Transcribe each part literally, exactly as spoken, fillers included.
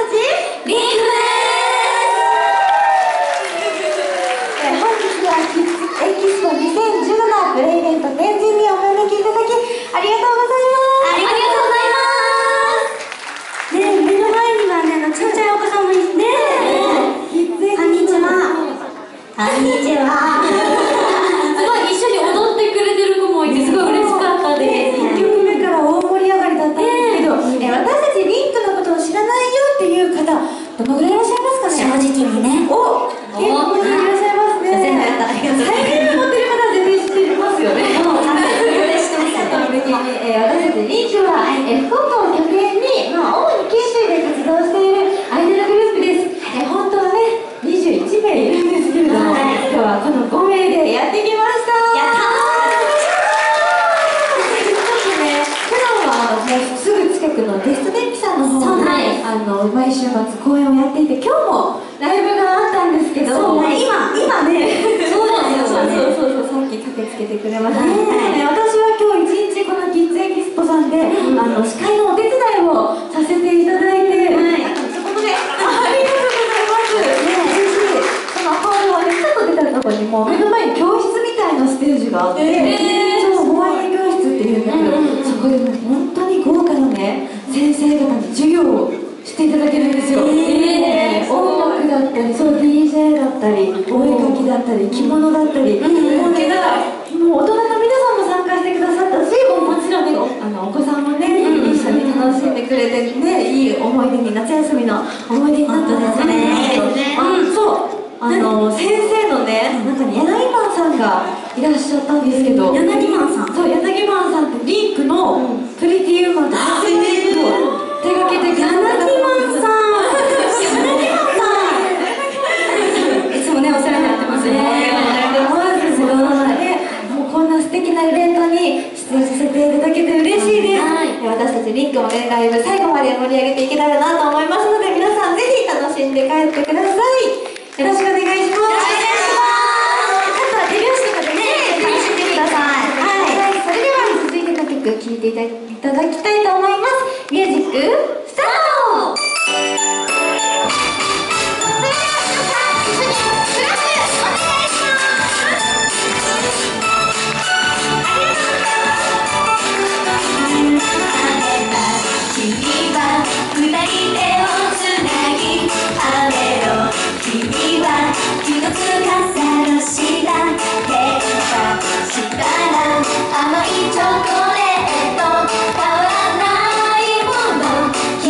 たちリンクです。本日はキッズエキスポにせんじゅうななプレイベント天神にお招きいただきありがとうございます。ありがとうございます。ね、目の前にはね、あのちっちゃいお子さんもいてね。こんにちは。こんにちは。すごい一緒に踊ってくれてる子もいてすごい嬉しかったです。いっきょくめから大盛り上がりだったんですけど、え私たちリンクのことを知らないよっていう方どのぐらいいらっしゃいますかね。正直にね。お、結構いらっしゃいますね。最近持ってる方は絶対知ってますよね。えー、私たちリンクは、えー、福岡を拠点に、まあ、主に九州で活動しているアイドルグループです。えー、本当はねにじゅういちめいいるんですけれども、はい、今日はこのごめいでやってきました。やったー。ちょっとね、普段はあのもうすぐ近くのゲストデッキさんの方で、はい、あの毎週末公演をやっていて、今日もライブがあったんですけど、そう、ね、今今ね、そうですよね。そうそうそう、さっき駆けつけてくれました。ね、私は今日一日このキッズエキスポさんで、うん、あの司会のお手伝いをさせていただいて、はい、そこでありがとうございます。ね、嬉しい。そのホールをね、ちょっと出たところにも目の前に教室みたいなステージがあって、えー、そう、モアイ教室っていうんだけど、うん、そこでも本当に豪華なね先生方に授業をしていただけるんですよ。えー、音楽だったり、そう ディージェー だったり、お絵描きだったり、着物だったり、もうね、だからもう大人の皆さんも参加してくださったし、もちろんね、あのお子さんもね、うん、一緒に楽しんでくれてね、いい思い出に、夏休みの思い出になったんですね。うん、そう、あの先生のね、中に柳マンさんがいらっしゃったんですけど、柳マンさん、そう、柳マンさんってリンクのプリティウーマンとハッピーメイクを手掛けてくださった。柳マンさん、柳マンさん、いつもねお世話になってますね。こんな素敵なイベントに出演させていただけて嬉しいです。はい、私たちリンクもね、ライブ最後まで盛り上げていけたらなと思いますので、皆さんぜひ楽しんで帰ってください。よろしくお願いします。お願いします。あとは手拍子とかでね、楽しんでください。はい、それでは続いての曲聴いていただきたいと思います。ミュージックスタート。 甘いチョコレート変わらないもの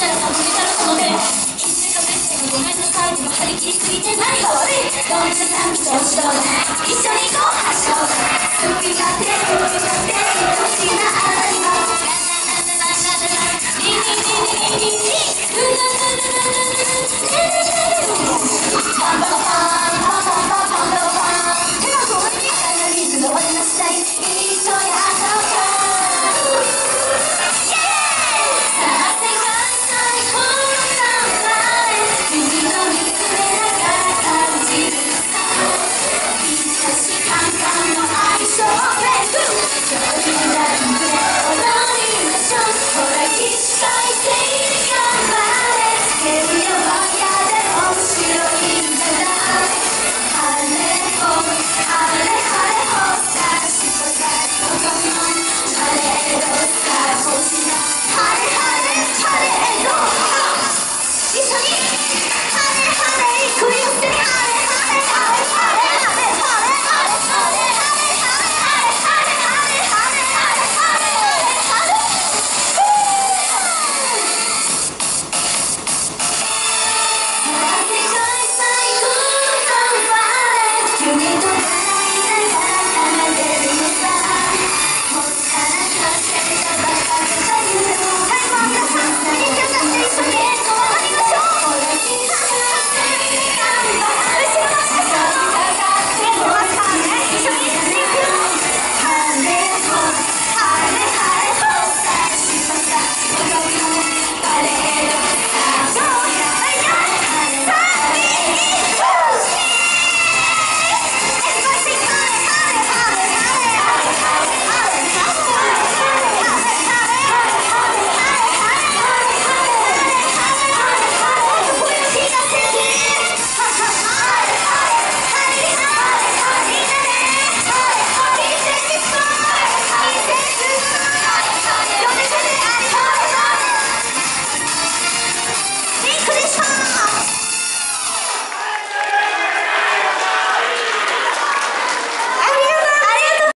したら頼みたらその手一緒がベストがごめんなさいでも張り切りすぎて何が悪いどんな短期と押しどうだ一緒に行こう発祥だ